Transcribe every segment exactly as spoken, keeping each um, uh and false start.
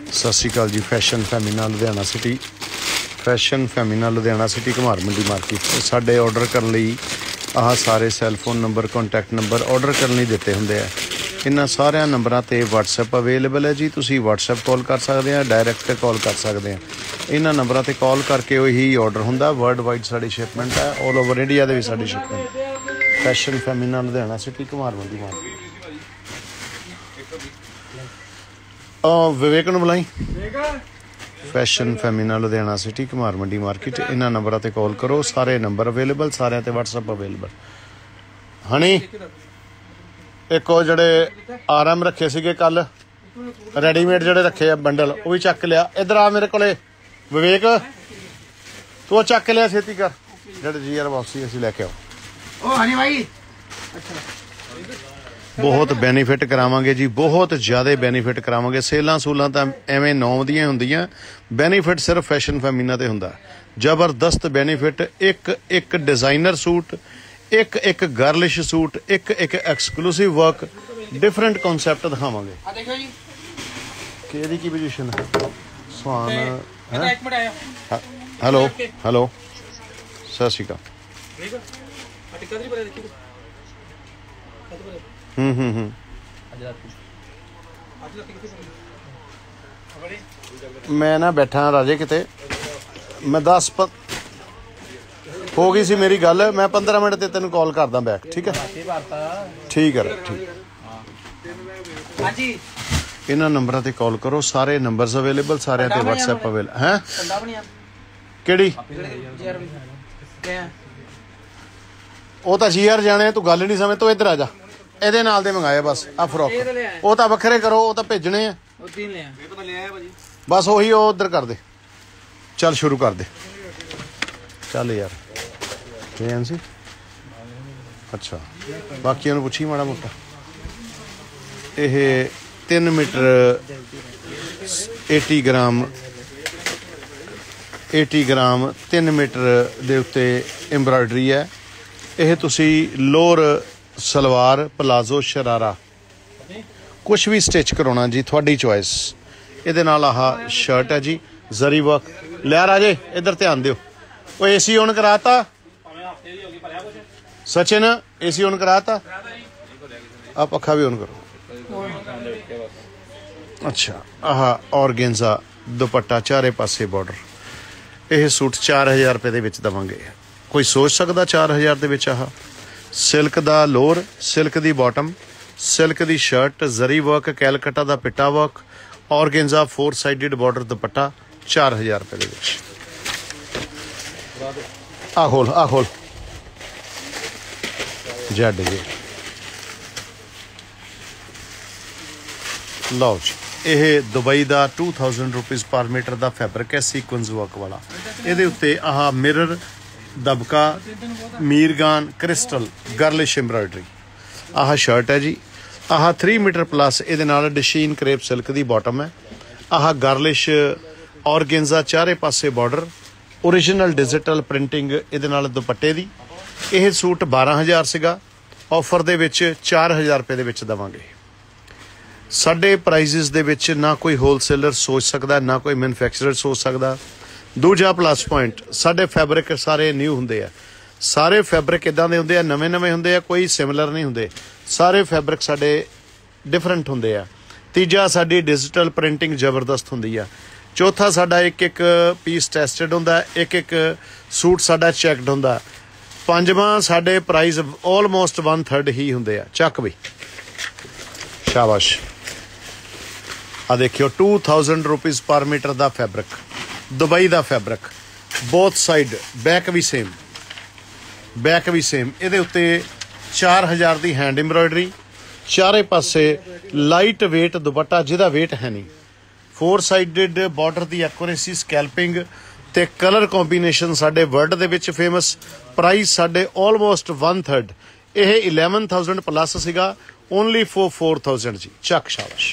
सत श्री अकाल जी। Fashion Femina Ludhiana city, fashion Femina Ludhiana city Ghumar Mandi market. साढ़े ऑर्डर करने लई आह सारे cellphone number contact number order करने दिते होंदे आ। इन्हां सारे नंबरां ते व्हाट्सएप अवेलेबल है जी। तुसीं व्हाट्सएप कॉल कर सकते हैं, डायरैक्ट कॉल कर सकते हैं। इन्हां नंबरां ते कॉल करके ही ऑर्डर हुंदा। वर्ल्ड वाइड साडी शिपमेंट है, ऑल ओवर इंडिया दे भी साडी shipment. Fashion Femina Ludhiana city Ghumar Mandi market. Vivek नूं बुलाई। Fashion Femina Ludhiana city Ghumar Mandi market. इन्हां नंबरां ते कॉल करो, सारे नंबर अवेलेबल, सारे ते व्हाट्सएप अवेलेबल। हनी एक वो जड़े आर एम रखे सीगे कल रेडीमेड जड़े रखे बंडल, वो भी चक लिया। इधर आ मेरे को विवेक, तू चक लिया छेती कर। जड़े जी आर वापसी असीं लैके आओ। हनी भाई बहुत बेनीफिट करावांगे जी, बहुत ज़्यादा बेनीफिट करावांगे। सेलां सूलां तां एवें नौ दियां हुंदियां, बेनीफिट सिर्फ फैशन फैमिना ते हुंदा। जबरदस्त बेनीफिट। एक एक डिजाइनर सूट, एक एक गर्लिश सूट, एक एक एक्सक्लूसिव वर्क, डिफरेंट कॉन्सैप्ट दिखावांगे। केदी की पोजीशन है स्वान है। हेलो हेलो सत श्री अकाल। हम्म हम्म हम्म मैं ना बैठा राजे किते, मैं दस प... हो गई सी मेरी गल। मैं पंद्रह मिनट ते तेन कॉल करदा बैक, ठीक है? ठीक है ठीक। इन्हां नंबरां ते कॉल करो, सारे नंबर्स अवेलेबल, सारे ते व्हाट्सएप अवेलेबल हैं। केड़ी ਉਹ ਤਾਂ ਜੀ ਆਰ ਜਾਣੇ, ਤੂੰ ਗੱਲ ਨਹੀਂ ਸਮਝ। ਤੂੰ ਇੱਧਰ ਆ ਜਾ, ਇਹਦੇ ਨਾਲ ਦੇ ਮੰਗਾਏ ਬਸ ਆ ਫਰੋਕ। ਉਹ ਤਾਂ ਵੱਖਰੇ ਕਰੋ, ਉਹ ਤਾਂ ਭੇਜਣੇ ਆ ਬਸ। ਉਹੀ ਉਹ ਉਧਰ ਕਰ ਦੇ। ਚੱਲ ਸ਼ੁਰੂ ਕਰ ਦੇ। ਚੱਲ ਯਾਰ ਕੀ ਐਨ ਸੀ। ਅੱਛਾ ਬਾਕੀਆਂ ਨੂੰ ਪੁੱਛੀ ਮਾੜਾ ਮੋਟਾ। ਇਹ ਤਿੰਨ ਮੀਟਰ अस्सी ਗ੍ਰਾਮ अस्सी ਗ੍ਰਾਮ ਤਿੰਨ ਮੀਟਰ ਦੇ ਉੱਤੇ ਐਮਬਰਾਇਡਰੀ ਹੈ। ਇਹ ਤੁਸੀਂ ਲੋਅਰ सलवार पलाजो शरारा कुछ भी स्टिच कराना जी, थोड़ी चॉइस। ये आह शर्ट है जी, जरी वर्क। लिया राजे इधर ध्यान दियो। वो ए सी ऑन कराता सचिन, ए सी ऑन कराता। आप पखा भी ऑन करो। अच्छा आह ऑर्गेन्जा दुपट्टा, चारे पासे बॉर्डर। यह सूट चार हज़ार रुपये के देवांगे। कोई सोच सकता चार हज़ार के विच। आह सिल्क दा लोअर, सिल्क दी बॉटम, सिल्क दी शर्ट, जरी वर्क, कैलकटा दा पिट्टा work, organza four sided border dupatta, चार हज़ार रुपये दे विच। आ खोल आ खोल जैड जी। लो जी, यह दुबई का two thousand rupees per metre का फैब्रिक है, सीक्वेंस वर्क वाला। ये उत्ते आह मिरर, दबका, मीरगान, crystal, girlish embroidery. Ah shirt है जी, आह थ्री मीटर प्लस। ये डशीन क्रेप सिल्क की बॉटम है। आह गर्लिश ऑर्गेन्जा, चारे पासे बॉर्डर, ओरिजिनल डिजिटल प्रिंटिंग ये दुपट्टे की। यह सूट बारह हज़ार सीगा, ऑफर दे विच चार हज़ार रुपये दे विच देवांगे। साडे प्राइजिस दे विच ना कोई होलसेलर सोच सकता, ना कोई मैन्युफैक्चरर सोच सकता। दूजा प्लस पॉइंट, साडे फैब्रिक सारे न्यू होंदे आ। सारे फैब्रिक इदां दे होंदे आ, नवे नवे होंदे आ, कोई सिमिलर नहीं होंदे। सारे फैब्रिक साडे डिफरेंट होंदे आ। तीजा साडी डिजिटल प्रिंटिंग जबरदस्त होंदी आ। चौथा साडा एक एक पीस टेस्टेड होंदा, एक एक सूट साडा चैकड होंदा। पंजवां साडे प्राइस ऑलमोस्ट वन थर्ड ही होंदे आ। चक बई शाबाश। आ देखियो two thousand rupees per metre का फैब्रिक, दुबई का फैब्रिक, बोथ साइड। बैक भी सेम, बैक भी सेम। ये उत्ते चार हज़ार की हैंड एम्ब्रॉयडरी, चारे पासे लाइट वेट दुपट्टा जिहदा वेट है नहीं, फोर साइडेड बॉर्डर की एक्यूरेसी, स्कैल्पिंग ते कलर कॉम्बीनेशन साडे वर्ल्ड दे विच फेमस। प्राइस साडे ऑलमोस्ट वन थर्ड। यह इलेवन थाउजेंड प्लस सीगा, ओनली फोर फोर थाउजेंड जी। चक शाबाश।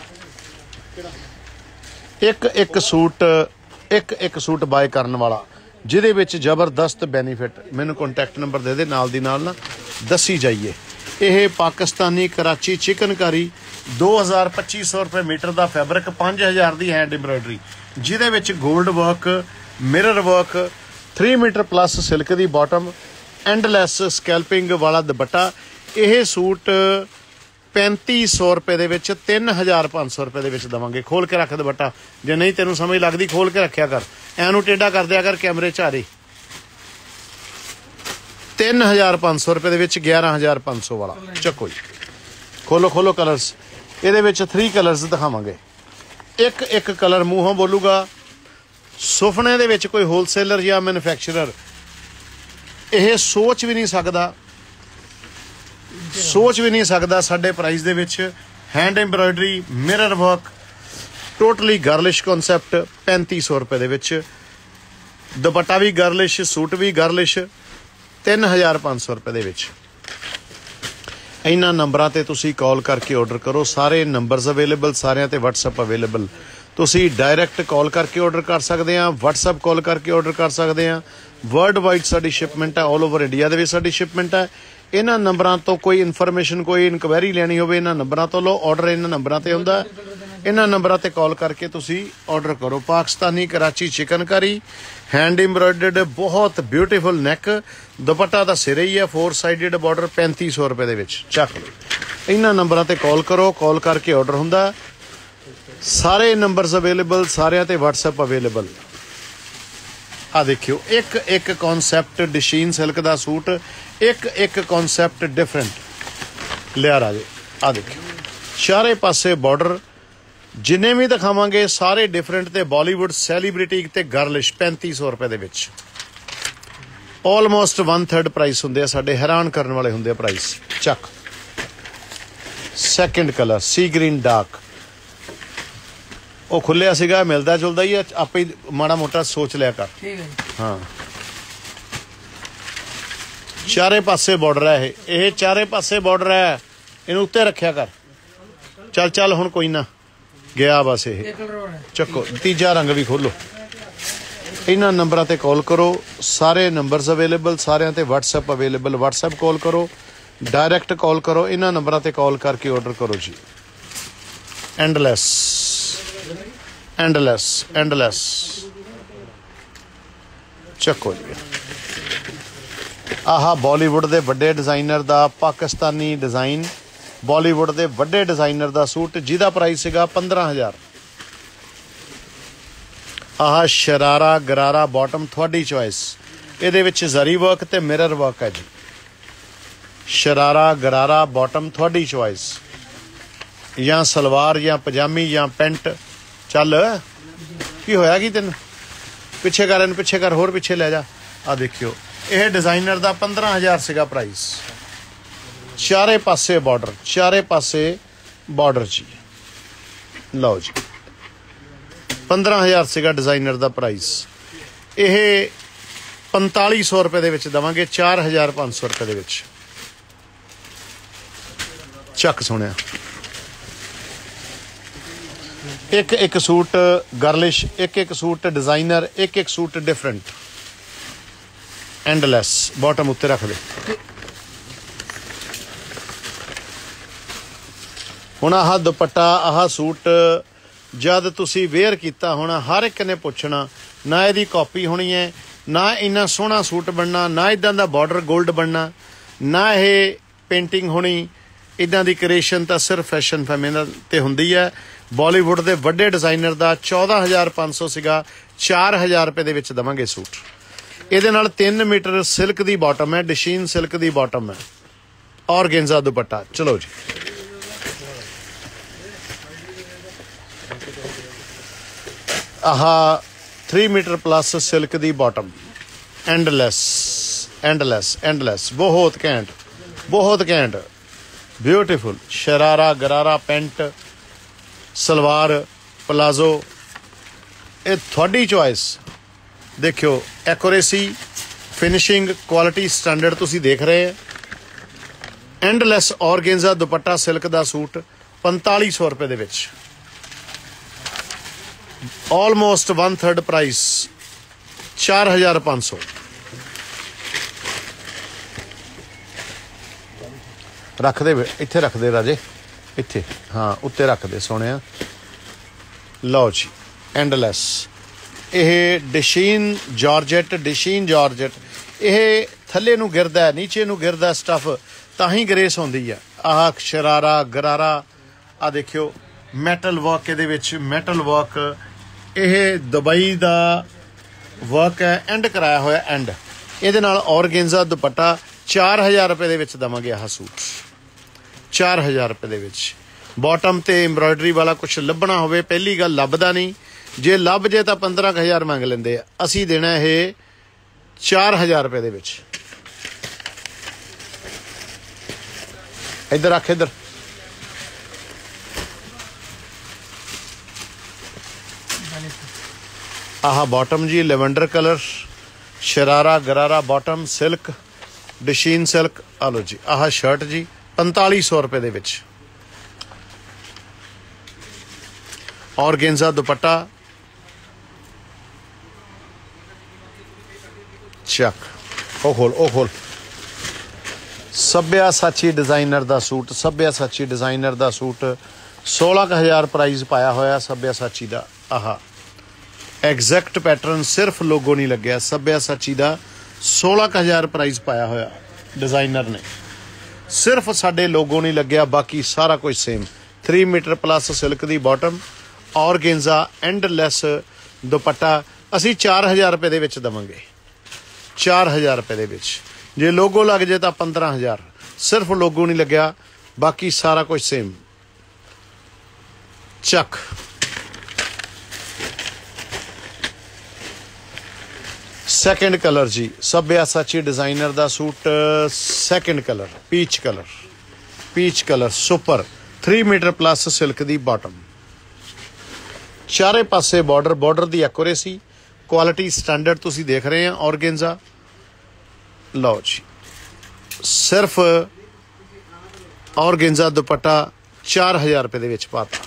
एक एक सूट एक एक सूट बाय करने वाला जिहदे विच जबरदस्त बेनीफिट। मैनूं कॉन्टैक्ट नंबर दे दे, नाल दी नाल ना दसी जाइए। यह पाकिस्तानी कराची चिकनकारी दो हज़ार पच्ची सौ रुपए मीटर का फैब्रिक, पाँच हज़ार की हैंड एम्ब्रॉयडरी जिहदे विच gold work, mirror work, three metre plus silk की बॉटम, एंडलैस स्कैल्पिंग वाला दुपट्टा। यह सूट पैंती सौ रुपए दे विच तीन हज़ार पाँच सौ रुपए दे विच देवांगे। खोल के रख दुपट्टा, जे नहीं तेनों समझ लगती खोल के रखिया कर, एनू टेढ़ा कर दिया कर कैमरे चारे। तीन हज़ार पाँच सौ रुपए दे विच ग्यारह हज़ार पाँच सौ वाला चक्को जी। खोलो खोलो कलर्स, ये विच थ्री कलर्स दिखावांगे, एक एक कलर मूहों बोलूगा। सुफने दे विच कोई होलसेलर या मैन्युफैक्चरर यह सोच भी नहीं सकता, सोच भी नहीं सकता साडे प्राइस दे विच hand embroidery, mirror work, totally girlish concept पैंती सौ रुपए दे विच। दुपट्टा भी गर्लिश, सूट भी गर्लिश, तीन हज़ार पाँच सौ रुपए दे विच। इन्हां नंबरां ते तुसीं कॉल करके ऑर्डर करो, सारे नंबरस अवेलेबल, सारियां ते WhatsApp अवेलेबल। तुसीं डायरैक्ट कॉल करके ऑर्डर कर सकते हैं, WhatsApp कॉल करके ऑर्डर कर सकते हैं। वर्ल्ड वाइड साडी शिपमेंट है, ऑल ओवर इंडिया दे विच साडी शिपमेंट है। इन्हां नंबरां तो कोई इन्फॉर्मेशन, कोई इनक्वायरी लैनी होवे इन्हां नंबरां तो लो, ऑर्डर इन्हां नंबरां ते हुंदा। इन्हां नंबरां ते कॉल करके तुसीं ऑर्डर करो। पाकिस्तानी कराची चिकनकारी हैंड एम्ब्रॉयडर्ड, बहुत ब्यूटीफुल नैक, दुपट्टा दा सिर ही है, फोर साइडेड बॉर्डर, पैंती सौ रुपए दे विच चक लो। इन्हां नंबरां ते कॉल करो, कॉल करके ऑर्डर हुंदा। सारे नंबरस अवेलेबल, सारियां ते WhatsApp अवेलेबल। आ देखियो एक एक कॉन्सैप्ट, डशीन सिल्क का सूट, एक एक कॉन्सैप्ट डिफरेंट लिया राजे। आ देखियो चारे पासे बॉर्डर, जिन्हें भी दिखावांगे सारे डिफरेंट ते बॉलीवुड सैलीब्रिटी ते गर्लिश, पैंती सौ रुपए दे विच। ऑलमोस्ट वन थर्ड प्राइस होंगे साडे, हैरान करने वाले होंगे प्राइस। चक second colour sea green dark, वो खुलिया सीगा, मिलता जुलता ही है, आप ही माड़ा मोटा सोच लिया कर। हाँ चारे पासे बॉर्डर है, ये चारे पासे बॉर्डर है, इन्हू उत्ते रखिया कर। चल चल हुण कोई ना गया बस। ये चक्को तीजा रंग भी खोलो। इन्हां नंबरां ते कॉल करो, सारे नंबरस अवेलेबल, सारियां ते WhatsApp अवेलेबल। WhatsApp कॉल करो, डायरैक्ट कॉल करो, इन्हां नंबरां ते कॉल करके ऑर्डर करो जी। एंडलैस एंडलैस एंडलैस चक्को जी। आह बॉलीवुड के वड्डे डिजाइनर का पाकिस्तानी डिजाइन, बॉलीवुड के वड्डे डिजाइनर का सूट, जिहदा प्राइस सीगा पंद्रह हज़ार। आह शरारा गरारा बॉटम, थोड़ी चॉइस। ये विच जरी वर्क ते मिरर वर्क है जी। शरारा गरारा बॉटम, थोड़ी चॉइस, या सलवार या पजामी या पेंट। चल की होया कि तेन पिछे कर, इन पिछे कर, होर पिछे ले जा। आ देखियो यह डिजाइनर का पंद्रह हज़ार सीगा प्राइस। चारे पासे बॉर्डर, चारे पासे बॉर्डर जी। लो जी पंद्रह हज़ार सीगा डिजाइनर का प्राइस। यह पंताली सौ रुपए दे विच देवांगे, चार हज़ार पाँच सौ रुपए दे विच। चक सुनिया एक एक सूट गर्लिश, एक एक सूट डिजाइनर, एक एक सूट डिफरेंट। एंडलैस बॉटम उत्ते रख दे। हुण आह दुपट्टा, आह सूट जद तुसी वेयर किया होना, हर एक ने पुछना ना इहदी कॉपी होनी है, ना इन्ना सोहना सूट बनना, ना इदां दा बॉर्डर गोल्ड बनना, ना यह पेंटिंग होनी। इदां दी क्रिएशन तो सिर्फ फैशन फैमिना ते हुंदी है। बॉलीवुड के वड्डे डिजाइनर का चौदह हज़ार पाँच सौ सीगा, चार हज़ार रुपए दे विच देवांगे सूट। ये नाल तीन मीटर सिल्क की बॉटम है, डशीन सिल्क की बॉटम है, ऑर्गेन्जा दुपट्टा। चलो जी आह थ्री मीटर प्लस सिल्क की बॉटम, एंडलैस एंडलैस एंडलैस, बहुत घैंट, बहुत घैंट, ब्यूटीफुल। शरारा गरारा पेंट, सलवार प्लाजो, ये थोड़ी चॉइस। देखियो एक्यूरेसी, फिनिशिंग, क्वालिटी, स्टैंडर्ड तुसी देख रहे हैं। एंडलैस ऑर्गेन्जा दुपट्टा सिल्क का सूट पैंताली सौ रुपए दे विच, ऑलमोस्ट वन थर्ड प्राइस, चार हज़ार पाँच सौ। रख दे इत्थे, रख दे राजे, इत्थे हाँ उत्ते रख दे सोने। लो जी एंडलैस, यह डिशीन जॉर्जेट, डिशीन जॉर्जेट, यह थले नूं गिरदा है, नीचे नूं गिरदा स्टफ, तां ही ग्रेस होंदी है। आह शरारा गरारा, आ देखियो मैटल वर्क, ये विच मैटल वर्क, यह दुबई दा वर्क है, एंड कराया होया एंड। ये नाल ऑर्गेन्जा दुपट्टा चार हज़ार रुपये दे विच देवांगे। आह सूट चार हज़ार रुपये दे विच। बॉटम ते एम्ब्रॉयडरी वाला कुछ लभना होवे, पहली गल लभदा नहीं, जे लभ जे तो पंद्रह क हज़ार मंग लेंदे, असी देना है चार हज़ार रुपये दे विच। इधर रख, इधर आह बॉटम जी lavender colour, sharara gharara bottom, silk डिशीन सिल्क। आ लो जी आह शर्ट जी पंताली सौ रुपये दे विच। ऑर्गेन्जा दुपट्टा चक, ओ खोल ओ खोल। सभ्यासाची डिजाइनर दा सूट, सभ्यासाची डिजाइनर दा सूट सोलह क हज़ार प्राइस पाया होया सभ्यासाची दा। आह एग्जैक्ट पैटर्न, सिर्फ लोगो नहीं लग्या, सभ्यासाची दा सोलह क हज़ार प्राइस पाया होया डिजाइनर ने, सिर्फ साडे लोगो नहीं लग्या, बाकी सारा कुछ same. Three metre plus silk दी बॉटम, ऑर्गेन्जा एंडलैस दुपट्टा, असी चार हज़ार रुपये दे विच देवांगे। चार हज़ार रुपये दे विच। जे लोगो लग जाए तो पंद्रह हज़ार, सिर्फ लोगो नहीं लग्या, बाकी सारा कुछ सेम। चक सैकेंड कलर जी, सभ्यासाची डिजाइनर दा suit, second colour peach colour, peach colour super, three metre plus silk दी बॉटम, चारे पासे बॉर्डर, बॉर्डर दी एक्यूरेसी, क्वालिटी स्टैंडर्ड तुसी देख रहे हैं। ऑर्गेन्जा लो जी, सिर्फ ऑर्गेन्जा दुपट्टा चार हज़ार रुपये दे विच पाता।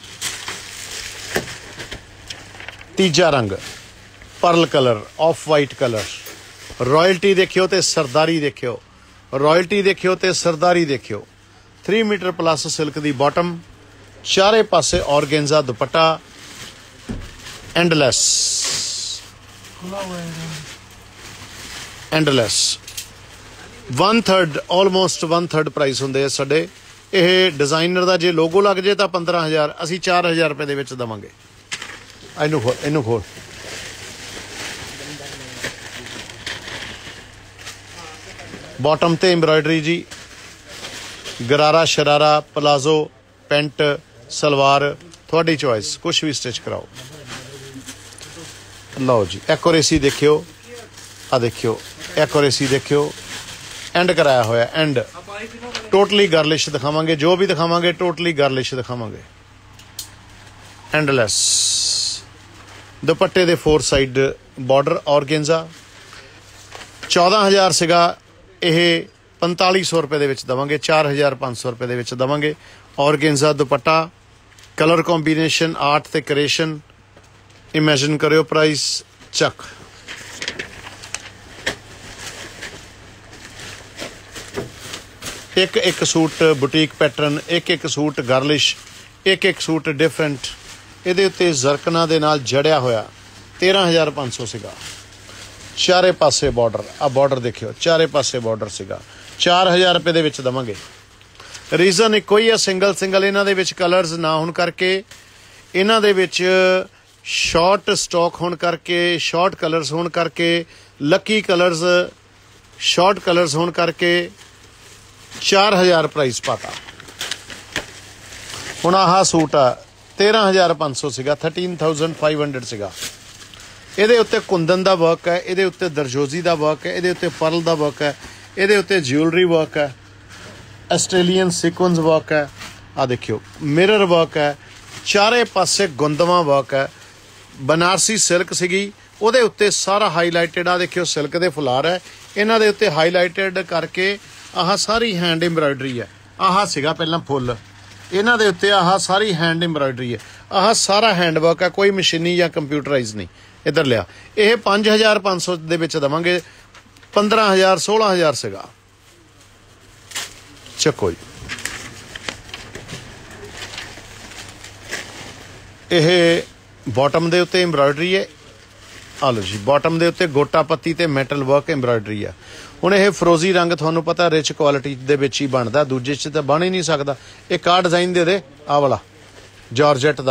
तीजा रंग pearl colour, off white colour, royalty देखियो ते सरदारी देखियो, रॉयल्टी देखियो ते सरदारी देखियो। थ्री मीटर प्लस सिल्क दी बॉटम, चारे पासे organza dupatta endless, endless. One third almost one third price होंगे साडे। यह डिजाइनर का जे लोगो लग जाए तो पंद्रह हज़ार, असी चार हज़ार रुपये दे विच देवांगे। इनू खोल, इनू खोल। बॉटम ते एम्ब्रॉयडरी जी, गरारा शरारा प्लाजो पेंट सलवार, थोड़ी चॉइस, कुछ भी स्टिच कराओ। लो जी एक्यूरेसी देखियो, आ देखियो एक्यूरेसी देखियो, एंड कराया होया एंड। टोटली गर्लिश दिखावांगे, जो भी दिखावांगे टोटली गर्लिश दिखावांगे। एंडलैस दुपट्टे दे फोर साइड बॉर्डर, ऑर्गेन्जा चौदह हज़ार सिगा, यह पंताली सौ रुपये दे विच देवांगे, चार हज़ार पाँच सौ रुपये दे विच देवांगे। Organza dupatta, colour combination, art ते क्रिएशन, इमेजिन करियो प्राइस। चक एक एक सूट बुटीक पैटर्न, एक एक सूट गर्लिश, एक एक सूट डिफरेंट। ये उत्ते जरकना दे नाल जड़िया होया तेरह हज़ार पाँच सौ सीगा। चारे पासे बॉर्डर, आ बॉर्डर देखियो, चारे पासे बॉर्डर सीगा। चार हज़ार रुपये दे विच देवांगे। रीजन इक्को ही है, सिंगल सिंगल इन्हां दे विच कलर्स ना होण करके, इन्हां दे विच शॉर्ट स्टॉक होण करके, शॉर्ट कलर्स होण करके, लकी कलर्स शॉर्ट कलर्स होण करके चार हज़ार प्राइस पाता। हुण आह सूट आ तेरह हज़ार पाँच सौ सीगा, थर्टीन थाउजेंड फाइव हंड्रेड सीगा। ਇਹਦੇ ਉੱਤੇ ਕੁੰਦਨ ਦਾ ਵਰਕ ਹੈ, ਇਹਦੇ ਉੱਤੇ ਦਰਜੋਜ਼ੀ ਦਾ ਵਰਕ ਹੈ, ਇਹਦੇ ਉੱਤੇ ਪਰਲ ਦਾ ਵਰਕ ਹੈ, ਇਹਦੇ ਉੱਤੇ ਜਿਊਲਰੀ ਵਰਕ ਹੈ, ਆਸਟ੍ਰੇਲੀਅਨ ਸੀਕੁਐਂਸ ਵਰਕ ਹੈ, ਆ ਦੇਖਿਓ ਮਿਰਰ ਵਰਕ ਹੈ, ਚਾਰੇ ਪਾਸੇ ਗੁੰਦਵਾ ਵਰਕ ਹੈ। ਬਨਾਰਸੀ ਸਿਲਕ ਸੀਗੀ, ਉਹਦੇ ਉੱਤੇ ਸਾਰਾ ਹਾਈਲਾਈਟਡ, ਆ ਦੇਖਿਓ ਸਿਲਕ ਦੇ ਫੁਲਾਰ ਹੈ, ਇਹਨਾਂ ਦੇ ਉੱਤੇ ਹਾਈਲਾਈਟਡ ਕਰਕੇ ਆਹ ਸਾਰੀ ਹੈਂਡ ਐਮਬਰਾਇਡਰੀ ਹੈ। ਆਹ ਸੀਗਾ ਪਹਿਲਾਂ ਫੁੱਲ, ਇਹਨਾਂ ਦੇ ਉੱਤੇ ਆਹ ਸਾਰੀ ਹੈਂਡ ਐਮਬਰਾਇਡਰੀ ਹੈ। ਆਹ ਸਾਰਾ हैंड वर्क है, कोई मशीनी या कंप्यूटराइज नहीं। इधर लिया यह पाँच हज़ार पाँच सौ दे विच देवांगे, पंद्रह हज़ार सोलह हज़ार सीगा। चको जी ਇਹ ਬਾਟਮ ਦੇ ਉੱਤੇ ਐਮਬਰਾਇਡਰੀ ਹੈ। ਆ ਲਓ ਜੀ, ਬਾਟਮ ਦੇ ਉੱਤੇ ਗੋਟਾ ਪੱਤੀ ਤੇ ਮੈਟਲ ਵਰਕ ਐਮਬਰਾਇਡਰੀ ਆ। ਹੁਣ ਇਹ ਫਰੋਜ਼ੀ ਰੰਗ ਤੁਹਾਨੂੰ ਪਤਾ ਰਿਚ ਕੁਆਲਿਟੀ ਦੇ ਵਿੱਚ ਹੀ ਬਣਦਾ, ਦੂਜੇ 'ਚ ਤਾਂ ਬਣ ਹੀ ਨਹੀਂ ਸਕਦਾ। ਇੱਕ ਆਹ ਡਿਜ਼ਾਈਨ ਦੇ ਦੇ, ਆਹ ਵਾਲਾ ਜਾਰਜੈਟ ਦਾ।